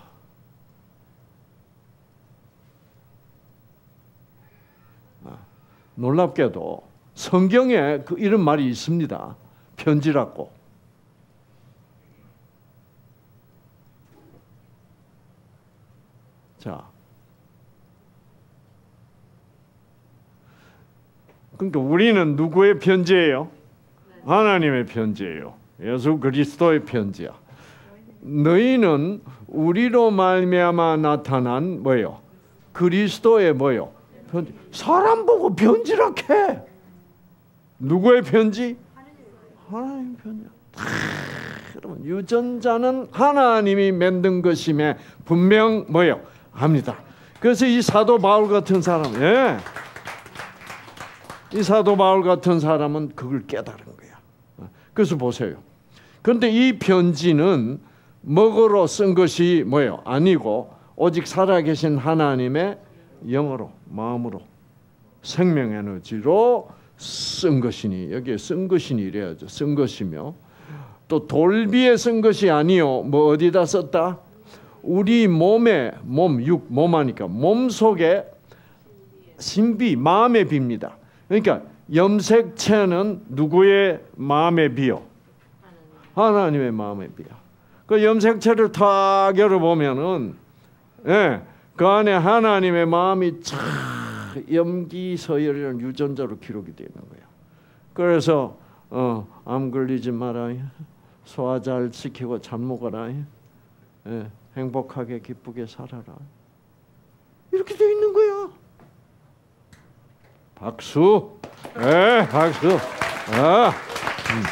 아, 놀랍게도 성경에 그 이런 말이 있습니다. 편지라고. 자. 그러니까 우리는 누구의 편지예요? 하나님의 편지예요. 예수 그리스도의 편지야. 너희는 우리로 말미암아 나타난 뭐예요? 그리스도의 뭐예요? 편지. 사람 보고 편지라 해. 누구의 편지? 하나님 편지야. 여러분 유전자는 하나님이 만든 것임에 분명 뭐예요? 합니다. 그래서 이 사도 바울 같은 사람, 예. 이 사도 바울 같은 사람은 그걸 깨달은 거야. 그래서 보세요. 그런데 이 편지는 먹으러 쓴 것이 뭐예요? 아니고 오직 살아계신 하나님의 영으로, 마음으로, 생명 에너지로 쓴 것이니, 여기에 쓴 것이니 이래야죠. 쓴 것이며, 또 돌비에 쓴 것이 아니요. 뭐 어디다 썼다? 우리 몸에, 몸, 육, 몸 하니까 몸 속에 신비, 마음의 비입니다. 그러니까 염색체는 누구의 마음의 비요? 하나님의 마음의 비야. 그 염색체를 탁 열어보면은, 예, 그 안에 하나님의 마음이 쫙 염기 서열이라는 유전자로 기록이 되는 거예요. 그래서 어, 암 걸리지 마라, 소화 잘 지키고 잠 먹어라, 예, 행복하게 기쁘게 살아라, 이렇게 돼 있는 거야. 박수. 예, 박수. 아, 음.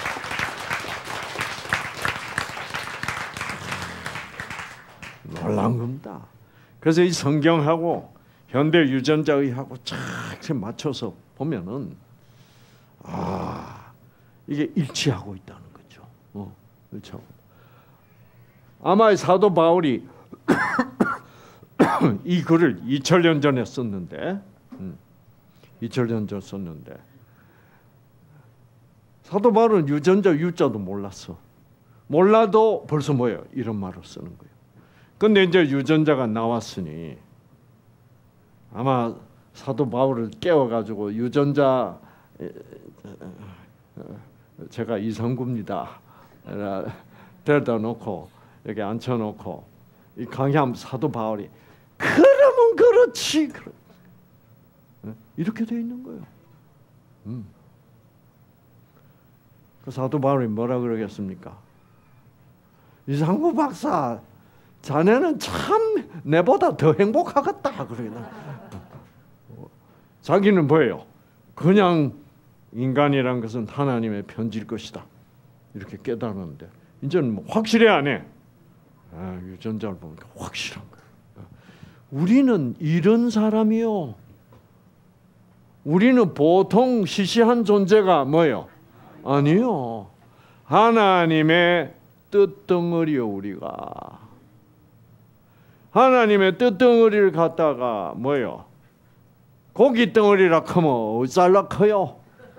놀라운 겁니다. 그래서 이 성경하고 현대 유전자의하고 쫙 맞춰서 보면은, 아, 이게 일치하고 있다는 거죠. 어, 일치하고. 아마 사도 바울이 이 글을 이천 년 전에 썼는데, 음, 이천 년 전에 썼는데, 사도 바울은 유전자 유자도 몰랐어. 몰라도 벌써 뭐예요? 이런 말을 쓰는 거예요. 근데 이제 유전자가 나왔으니 아마 사도 바울을 깨워가지고 유전자, 제가 이상구입니다, 데려다 놓고 여기 앉혀놓고 이 강의하면 사도 바울이 그러면 그렇지, 이렇게 돼 있는 거예요. 음. 그 사도 바울이 뭐라 그러겠습니까? 이상구 박사, 자네는 참 내보다 더 행복하겠다. 그러나 자기는 뭐예요? 그냥 인간이란 것은 하나님의 편지일 것이다, 이렇게 깨달았는데 이제는 뭐 확실해 안 해? 아, 유전자를 보니까 확실한 거예요. 우리는 이런 사람이요. 우리는 보통 시시한 존재가 뭐예요? 아니요. 하나님의 뜻덩어리요. 우리가 하나님의 뜻덩어리를 갖다가 뭐예요? 고기 덩어리라 크면 어잘라 커요?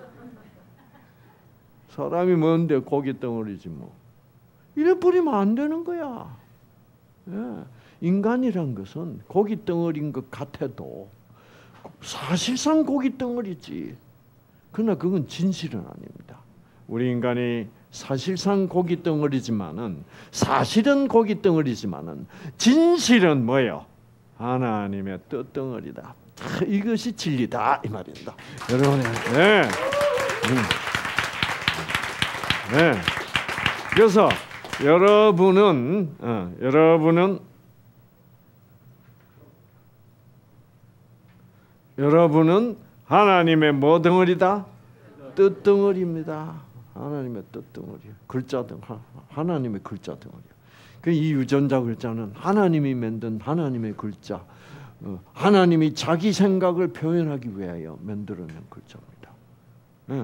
사람이 뭔데 고기 덩어리지 뭐. 이래 버리면 안 되는 거야. 예. 인간이란 것은 고기 덩어리인 것 같아도 사실상 고기 덩어리지. 그러나 그건 진실은 아닙니다. 우리 인간이 사실상 고기 덩어리지만은, 사실은 고기 덩어리지만은 진실은 뭐예요? 하나님의 뜻 덩어리다. 이것이 진리다 이 말입니다. 여러분, 네. 네. 그래서 여러분은 어, 여러분은 여러분은 하나님의 뭐 덩어리다? 뜻 덩어리입니다. 하나님의 뜻 덩어리, 글자 등 하나님의 글자 덩어리. 그 이 유전자 글자는 하나님이 만든 하나님의 글자, 하나님이 자기 생각을 표현하기 위하여 만들어낸 글자입니다. 네.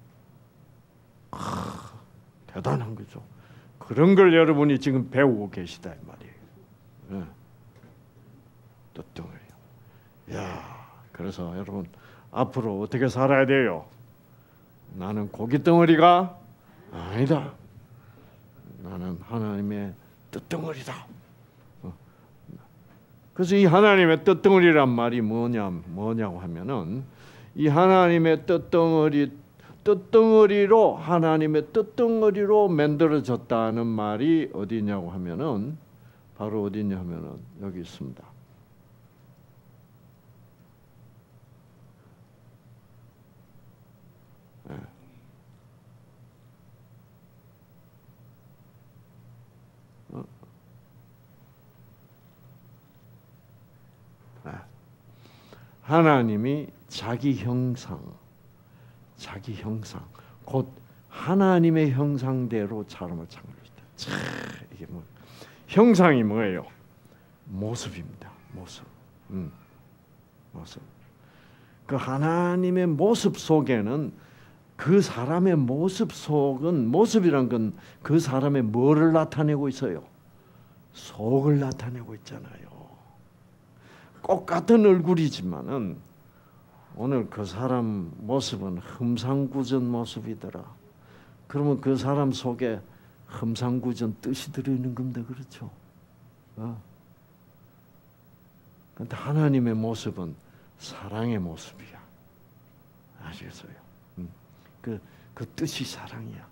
아, 대단한 거죠. 그런 걸 여러분이 지금 배우고 계시다 이 말이에요. 네. 뜻 덩어리. 야, 그래서 여러분 앞으로 어떻게 살아야 돼요? 나는 고기 덩어리가 아니다. 나는 하나님의 뜻덩어리다. 그래서 이 하나님의 뜻덩어리란 말이 뭐냐, 뭐냐고 하면은, 이 하나님의 뜻덩어리, 뜻덩어리로, 하나님의 뜻덩어리로 만들어졌다는 말이 어디냐고 하면은, 바로 어디냐 하면은 여기 있습니다. 네. 어? 네. 하나님이 자기 형상, 자기 형상, 곧 하나님의 형상대로 사람을 창조했다. 참, 이게 뭐 형상이 뭐예요? 모습입니다. 모습. 음, 모습. 그 하나님의 모습 속에는, 그 사람의 모습 속은, 모습이란 건 그 사람의 뭐를 나타내고 있어요? 속을 나타내고 있잖아요. 똑같은 얼굴이지만은 오늘 그 사람 모습은 흠상구전 모습이더라. 그러면 그 사람 속에 흠상구전 뜻이 들어있는 겁니다. 그렇죠? 어. 근데 하나님의 모습은 사랑의 모습이야. 아시겠어요? 음. 그, 그 뜻이 사랑이야.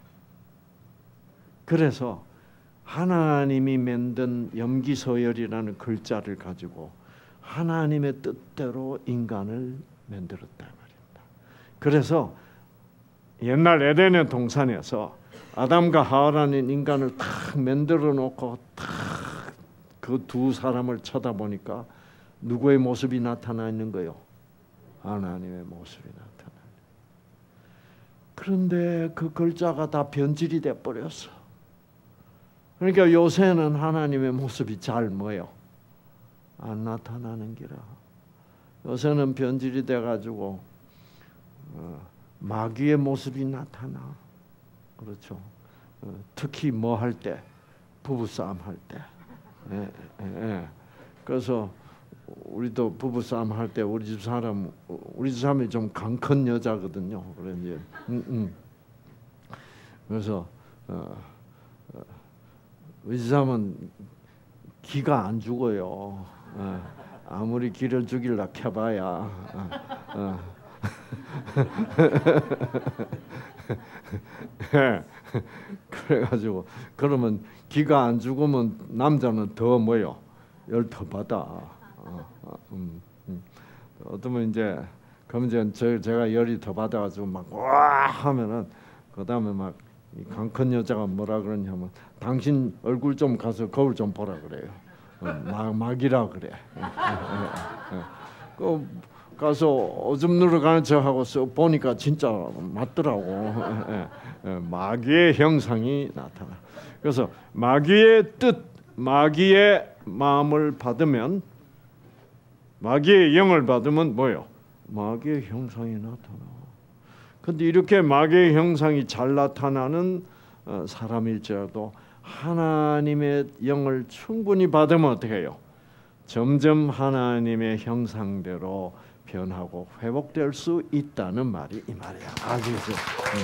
그래서 하나님이 만든 염기서열이라는 글자를 가지고 하나님의 뜻대로 인간을 만들었다 말입니다. 그래서 옛날 에덴의 동산에서 아담과 하와라는 인간을 탁 만들어 놓고 탁 그 두 사람을 쳐다보니까 누구의 모습이 나타나 있는 거요? 하나님의 모습이 나타나. 그런데 그 글자가 다 변질이 돼 버렸어. 그러니까 요새는 하나님의 모습이 잘 뭐요? 안 나타나는 기라. 요새는 변질이 돼 가지고 어, 마귀의 모습이 나타나. 그렇죠. 어, 특히 뭐 할 때, 부부싸움 할 때. 예, 예, 예. 그래서 우리도 부부싸움 할 때 우리 집 사람, 우리 집 사람이 좀 강 큰 여자거든요. 그래 이제, 음, 음. 그래서 어, 어, 우리 집 사람은 기가 안 죽어요. 어, 아무리 기를 죽일라 켜봐야. 어, 어. 예. 그래가지고 그러면 기가 안 죽으면 남자는 더 뭐요? 열 더 받아. 어, 어, 음, 음. 어쩌면 이제 그럼 이제 저, 제가 열이 더 받아가지고 막 와 하면은 그 다음에 막 강 큰 여자가 뭐라 그러냐면 당신 얼굴 좀 가서 거울 좀 보라 그래요. 어, 막 막이라 그래. 예, 예, 예. 그 가서 오줌 누러 가는 척하고 보니까 진짜 맞더라고. 예, 예. 마귀의 형상이 나타나. 그래서 마귀의 뜻, 마귀의 마음을 받으면, 마귀의 영을 받으면 뭐요? 마귀의 형상이 나타나. 근데 이렇게 마귀의 형상이 잘 나타나는 사람일지라도 하나님의 영을 충분히 받으면 어떻게 해요? 점점 하나님의 형상대로 변하고 회복될 수 있다는 말이 이 말이야. 아시겠어요?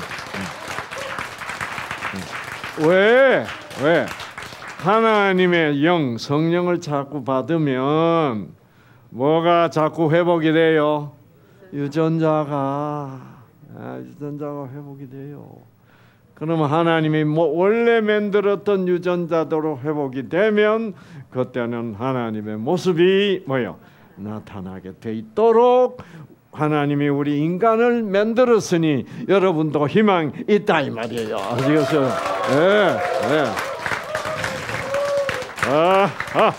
응, 응, 응. 왜? 왜? 하나님의 영, 성령을 자꾸 받으면 뭐가 자꾸 회복이 돼요? 유전자가 아, 유전자가 회복이 돼요. 그러면 하나님이 뭐 원래 만들었던 유전자대로 회복이 되면 그때는 하나님의 모습이 뭐요? 나타나게 돼 있도록 하나님이 우리 인간을 만들었으니 여러분도 희망 있다 이 말이에요. 아시겠어요? 네, 네. 아, 아,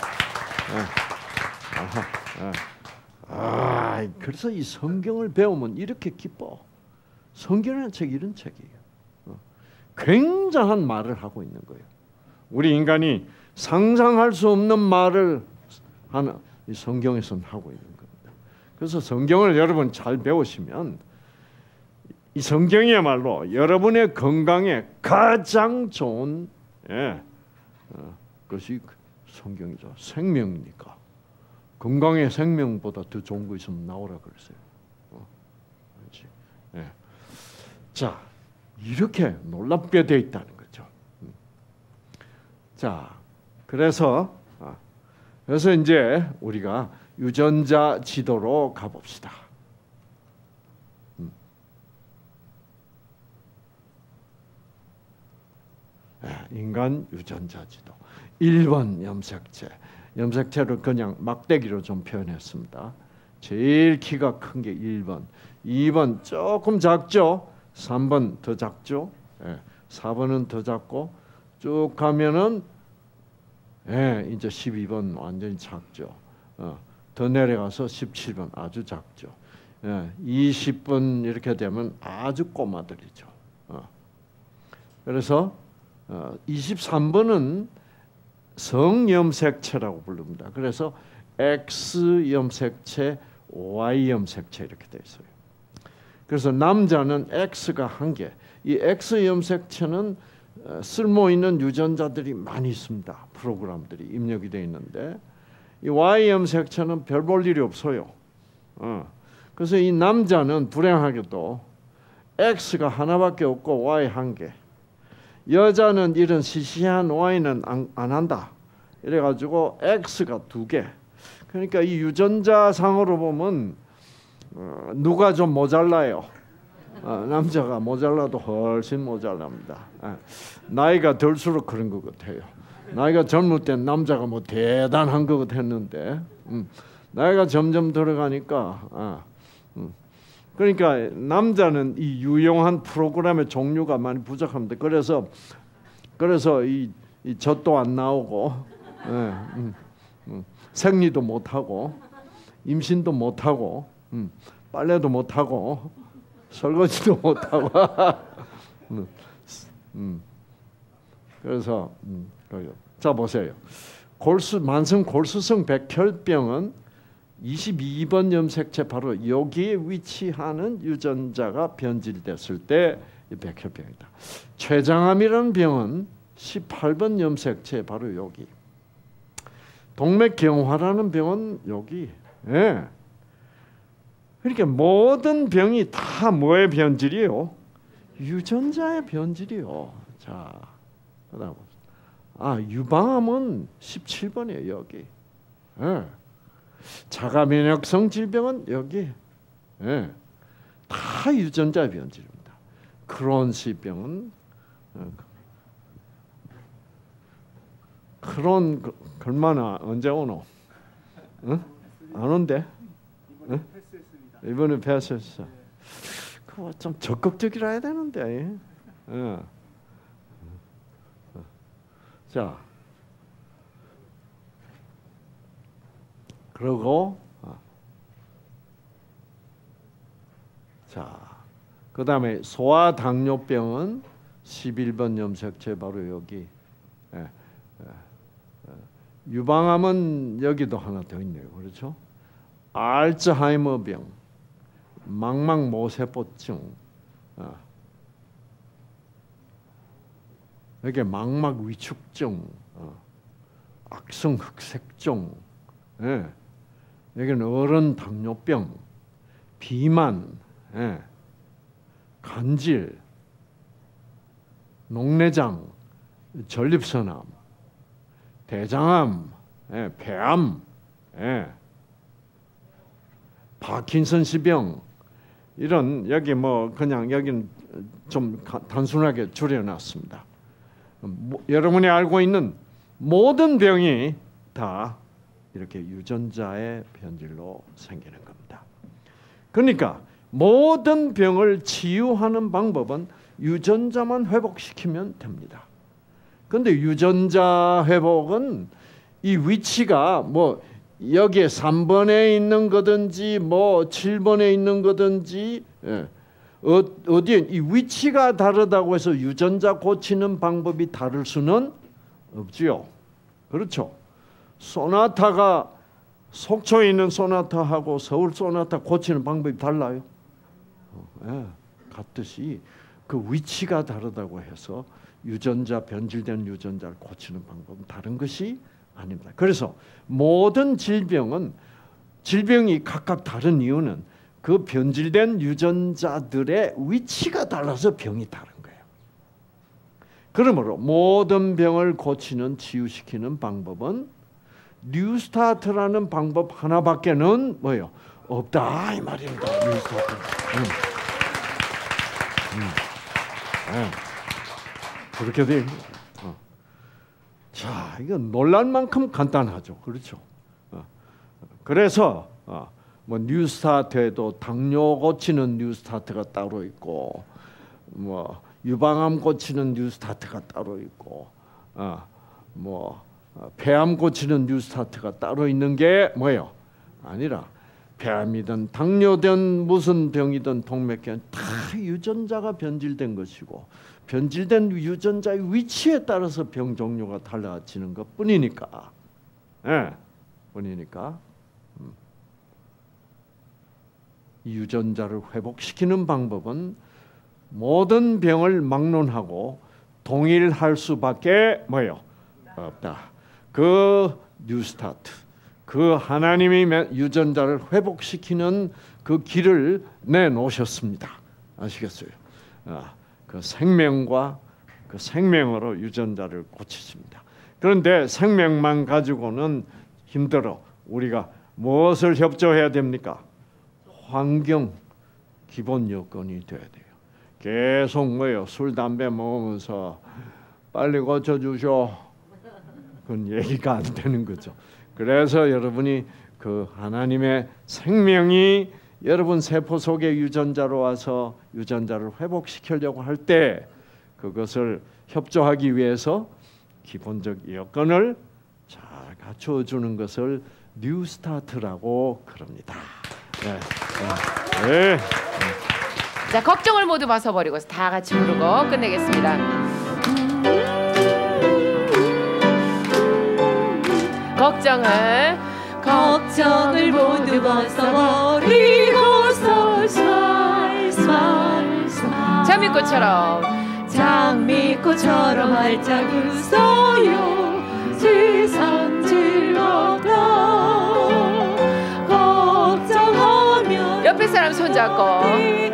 아, 아, 아, 그래서 이 성경을 배우면 이렇게 기뻐. 성경이라는 책이 이런 책이에요. 굉장한 말을 하고 있는 거예요. 우리 인간이 상상할 수 없는 말을 하는 이 성경에서는 하고 있는 겁니다. 그래서 성경을 여러분 잘 배우시면 이 성경이야말로 여러분의 건강에 가장 좋은 예, 어, 것이 성경이죠. 생명이니까. 건강의 생명보다 더 좋은 거 있으면 나오라 그랬어요. 어, 예. 자, 이렇게 놀랍게 되어 있다는 거죠. 자, 그래서 그래서 이제 우리가 유전자 지도로 가봅시다. 인간 유전자 지도. 일 번 염색체. 염색체를 그냥 막대기로 좀 표현했습니다. 제일 키가 큰 게 일 번. 이 번 조금 작죠? 삼 번 더 작죠? 예, 사 번은 더 작고 쭉 가면은 예, 이제 십이 번 완전히 작죠. 어, 더 내려가서 십칠 번 아주 작죠. 예, 이십 번 이렇게 되면 아주 꼬마들이죠. 어. 그래서 어, 이십삼 번은 성염색체라고 부릅니다. 그래서 X 염색체, Y 염색체 이렇게 돼 있어요. 그래서 남자는 X가 한 개. 이 X 염색체는 쓸모 있는 유전자들이 많이 있습니다. 프로그램들이 입력이 되어 있는데 이 Y 염색체는 별 볼 일이 없어요. 어. 그래서 이 남자는 불행하게도 X가 하나밖에 없고 Y 한 개. 여자는 이런 시시한 Y는 안, 안 한다. 이래가지고 X가 두 개. 그러니까 이 유전자상으로 보면 어, 누가 좀 모자라요. 어, 남자가 모자라도 훨씬 모자랍니다. 예. 나이가 들수록 그런 것 같아요. 나이가 젊을 땐 남자가 뭐 대단한 것 같았는데 음, 나이가 점점 들어가니까 아, 음. 그러니까 남자는 이 유용한 프로그램의 종류가 많이 부족합니다. 그래서 그래서 이, 이 젖도 안 나오고 예, 음, 음, 생리도 못 하고 임신도 못 하고 음, 빨래도 못 하고 설거지도 못 하고 음, 음. 그래서 음, 자 보세요. 골수 만성 골수성 백혈병은 이십이 번 염색체 바로 여기에 위치하는 유전자가 변질됐을 때 백혈병이다. 췌장암이라는 병은 십팔 번 염색체 바로 여기. 동맥경화라는 병은 여기. 예. 그러니까 모든 병이 다 뭐의 변질이요? 유전자의 변질이요. 자, 그다음 아 유방암은 십칠 번이에요 여기. 예. 자가면역성 질병은 여기. 예. 다 유전자 변질입니다. 크론시병은 어, 크론 얼마나 언제 오노? 응? 안 온대? 응? 이번에 패스했어. 그거 좀 적극적이라 해야 되는데. 예. 자, 그리고 자, 그 다음에 소아당뇨병은 십일 번 염색체 바로 여기. 예, 예, 예. 유방암은 여기도 하나 더 있네요. 그렇죠? 알츠하이머병, 망막모세포증, 어. 이게 망막위축증, 어. 악성흑색증, 예. 여기는 어른 당뇨병, 비만, 예. 간질, 녹내장, 전립선암, 대장암, 예. 폐암, 예. 파킨슨시병 이런 여기 뭐 그냥 여기는 좀 단순하게 줄여놨습니다. 뭐, 여러분이 알고 있는 모든 병이 다 이렇게 유전자의 변질로 생기는 겁니다. 그러니까 모든 병을 치유하는 방법은 유전자만 회복시키면 됩니다. 그런데 유전자 회복은 이 위치가 뭐 여기에 삼 번에 있는 거든지 뭐 칠 번에 있는 거든지 예. 어, 어디에 이 위치가 다르다고 해서 유전자 고치는 방법이 다를 수는 없지요. 그렇죠. 소나타가 속초에 있는 소나타하고 서울 소나타 고치는 방법이 달라요. 어, 예. 같듯이 그 위치가 다르다고 해서 유전자 변질된 유전자를 고치는 방법은 다른 것이 아닙니다. 그래서 모든 질병은 질병이 각각 다른 이유는 그 변질된 유전자들의 위치가 달라서 병이 다른 거예요. 그러므로 모든 병을 고치는 치유시키는 방법은 뉴스타트라는 방법 하나밖에는 뭐예요? 없다 이 말입니다. 뉴스타트. 음. 음. 네. 그렇게 돼요. 어. 자, 이건 놀랄 만큼 간단하죠. 그렇죠? 어. 그래서 어. 뭐 뉴스타트에도 당뇨 고치는 뉴스타트가 따로 있고, 뭐 유방암 고치는 뉴스타트가 따로 있고, 어, 뭐 폐암 고치는 뉴스타트가 따로 있는 게 뭐예요? 아니라 폐암이든 당뇨든 무슨 병이든 동맥경 다 유전자가 변질된 것이고, 변질된 유전자의 위치에 따라서 병 종류가 달라지는 것뿐이니까, 예, 뿐이니까. 음. 유전자를 회복시키는 방법은 모든 병을 막론하고 동일할 수밖에 뭐요? 없다. 그 뉴스타트, 그 하나님이 유전자를 회복시키는 그 길을 내놓으셨습니다. 아시겠어요? 아, 그 생명과 그 생명으로 유전자를 고치십니다. 그런데 생명만 가지고는 힘들어. 우리가 무엇을 협조해야 됩니까? 환경 기본 여건이 돼야 돼요. 계속 뭐요? 술, 담배 먹으면서 빨리 고쳐주셔. 그건 얘기가 안 되는 거죠. 그래서 여러분이 그 하나님의 생명이 여러분 세포 속의 유전자로 와서 유전자를 회복시키려고 할 때 그것을 협조하기 위해서 기본적 여건을 잘 갖춰주는 것을 뉴스타트라고 그럽니다. 네. 네. 네. 자, 걱정을 모두 벗어버리고 다 같이 부르고 끝내겠습니다. 걱정을 걱정을 모두 벗어버리고서 살살살 장미꽃처럼 장미꽃처럼 활짝 웃어요. 세상 즐겁다. 걱정하면 옆에 사람 손잡고